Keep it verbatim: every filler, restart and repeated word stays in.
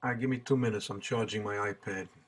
Alright, give me two minutes. I'm charging my iPad.